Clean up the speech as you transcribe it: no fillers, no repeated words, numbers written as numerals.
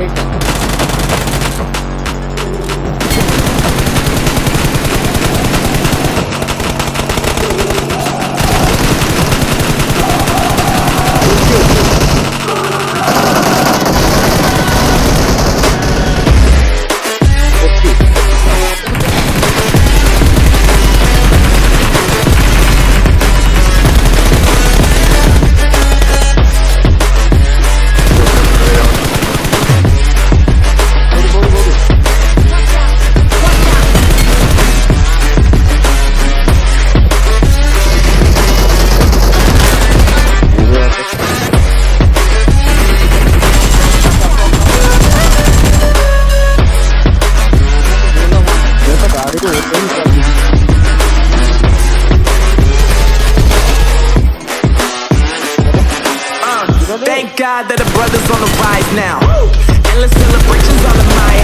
Thank God that the brothers on the rise now. Endless celebrations all in my